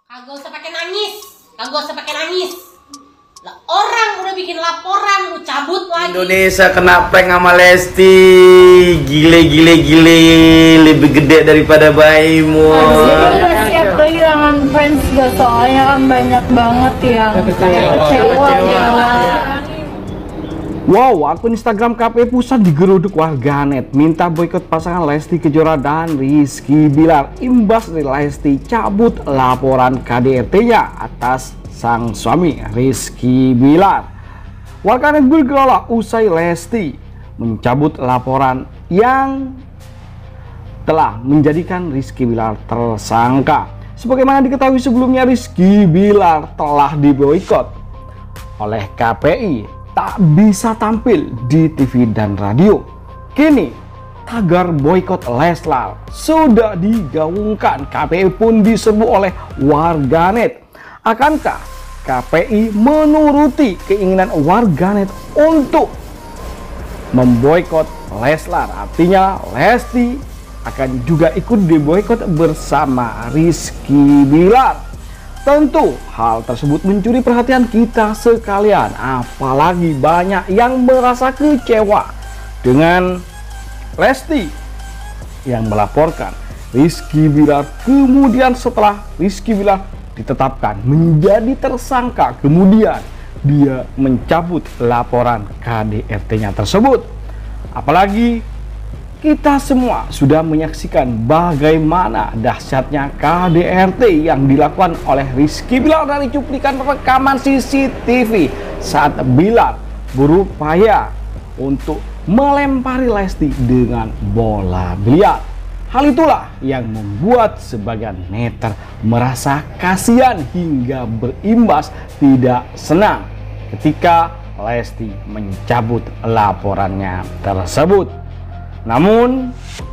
Kagak usah pakai nangis. Kagak usah pakai nangis. Lah orang udah bikin laporan lu cabut lagi. Indonesia kena prank sama Lesti. Gile. Lebih gede daripada bayimu. Udah siap kehilangan fans gak, soalnya kan banyak banget yang kayak kecewa ya. Wow, akun Instagram KPI Pusat digeruduk warganet minta boikot pasangan Lesti Kejora dan Rizky Bilar imbas dari Lesti cabut laporan KDRT-nya atas sang suami Rizky Bilar. Warganet bergelak usai Lesti mencabut laporan yang telah menjadikan Rizky Bilar tersangka. Sebagaimana diketahui sebelumnya, Rizky Bilar telah diboikot oleh KPI, tak bisa tampil di TV dan radio. Kini tagar boikot Leslar sudah digaungkan. KPI pun diserbu oleh warganet. Akankah KPI menuruti keinginan warganet untuk memboikot Leslar? Artinya Lesti akan juga ikut diboikot bersama Rizky Bilar. Tentu hal tersebut mencuri perhatian kita sekalian, apalagi banyak yang merasa kecewa dengan Lesti yang melaporkan Rizky Bilar. Kemudian setelah Rizky Bilar ditetapkan menjadi tersangka, kemudian dia mencabut laporan KDRT-nya tersebut. Apalagi kita semua sudah menyaksikan bagaimana dahsyatnya KDRT yang dilakukan oleh Rizky Bilar dari cuplikan rekaman CCTV saat Bilar berupaya untuk melempari Lesti dengan bola biliar. Hal itulah yang membuat sebagian netter merasa kasihan hingga berimbas tidak senang ketika Lesti mencabut laporannya tersebut. Namun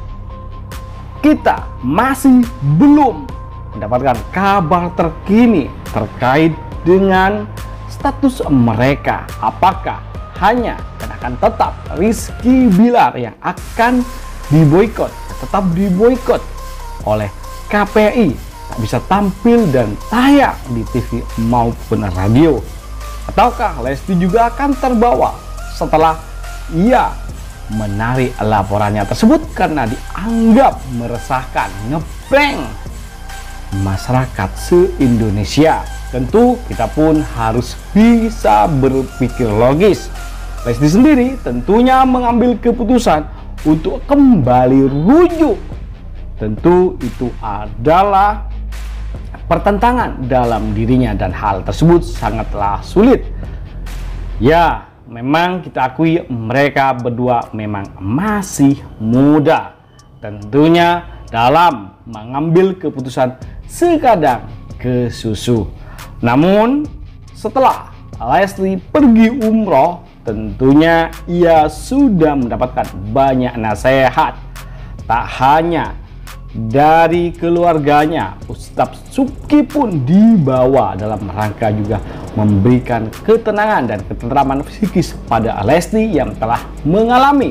kita masih belum mendapatkan kabar terkini terkait dengan status mereka. Apakah hanya akan tetap Rizky Bilar yang akan diboikot, tetap diboikot oleh KPI, tak bisa tampil dan tayang di TV maupun radio, ataukah Lesti juga akan terbawa setelah ia menarik laporannya tersebut karena dianggap meresahkan, ngeprank masyarakat se-Indonesia. Tentu kita pun harus bisa berpikir logis. Lesti sendiri tentunya mengambil keputusan untuk kembali rujuk. Tentu itu adalah pertentangan dalam dirinya dan hal tersebut sangatlah sulit. Ya, memang kita akui mereka berdua memang masih muda. Tentunya dalam mengambil keputusan sekadang kesusu. Namun setelah Lesti pergi umroh, tentunya ia sudah mendapatkan banyak nasihat. Tak hanya dari keluarganya, Ustadz Subki pun dibawa dalam rangka juga memberikan ketenangan dan ketentraman psikis pada Lesti yang telah mengalami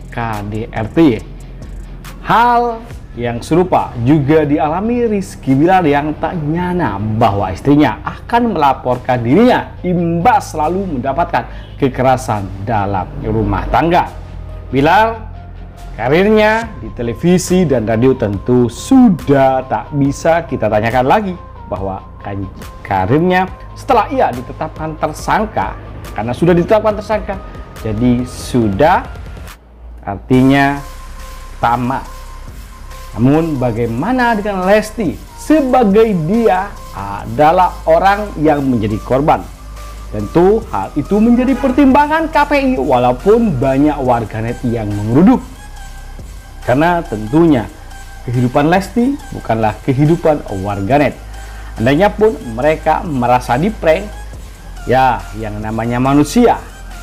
KDRT. Hal yang serupa juga dialami Rizky Bilar yang tak nyana bahwa istrinya akan melaporkan dirinya imbas selalu mendapatkan kekerasan dalam rumah tangga. Bilar karirnya di televisi dan radio tentu sudah tak bisa kita tanyakan lagi bahwa karirnya setelah ia ditetapkan tersangka, karena sudah ditetapkan tersangka jadi sudah artinya tamat. Namun bagaimana dengan Lesti sebagai dia adalah orang yang menjadi korban? Tentu hal itu menjadi pertimbangan KPI walaupun banyak warganet yang mengeruduk. Karena tentunya kehidupan Lesti bukanlah kehidupan warganet. Andainya pun mereka merasa diprank, ya yang namanya manusia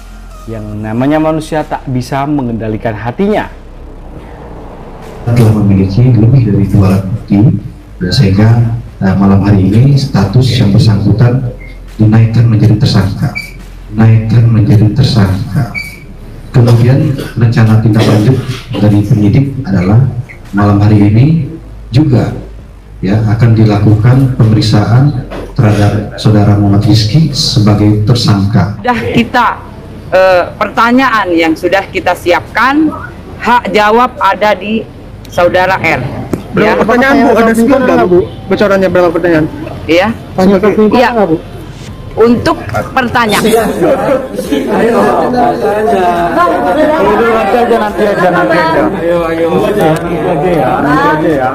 tak bisa mengendalikan hatinya. Telah memiliki lebih dari 2 alat bukti, dan sehingga malam hari ini status yang bersangkutan dinaikkan menjadi tersangka. Kemudian rencana tindak lanjut dari penyidik adalah malam hari ini juga ya akan dilakukan pemeriksaan terhadap saudara Muhammad Rizky sebagai tersangka. Sudah kita pertanyaan yang sudah kita siapkan, hak jawab ada di saudara R. Berapa pertanyaan Bu? Ada 9 nggak Bu? Bocorannya berapa pertanyaan? Iya. Iya. Untuk pertanyaan. Nanti aja ya.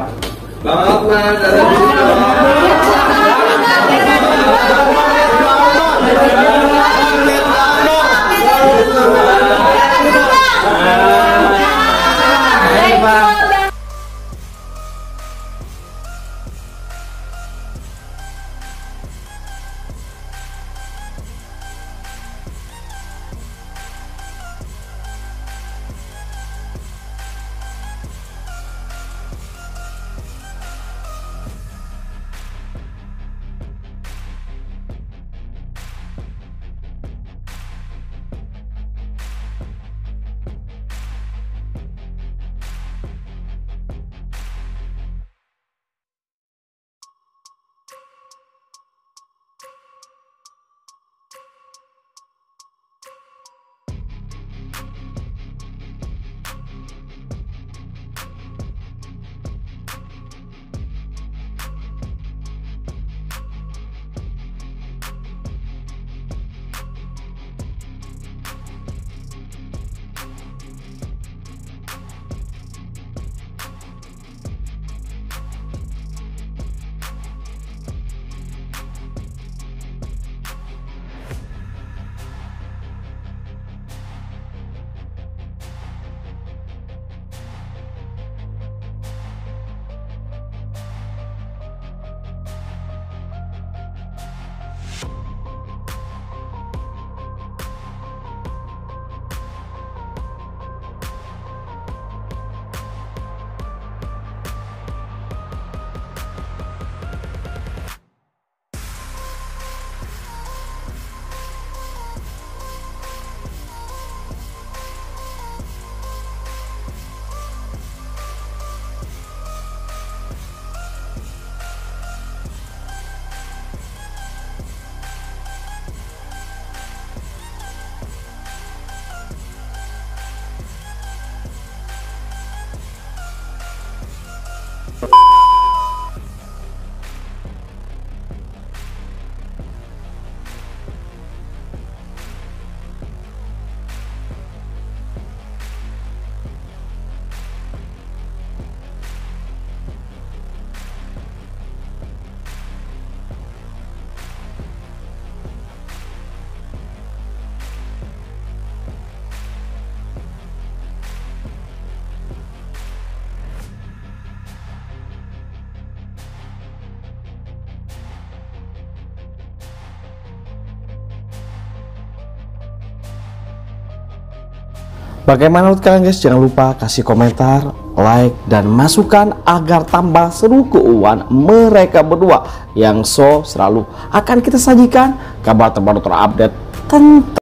Bagaimana menurut kalian guys? Jangan lupa kasih komentar, like, dan masukan agar tambah seru keuangan mereka berdua yang selalu akan kita sajikan kabar terbaru terupdate tentang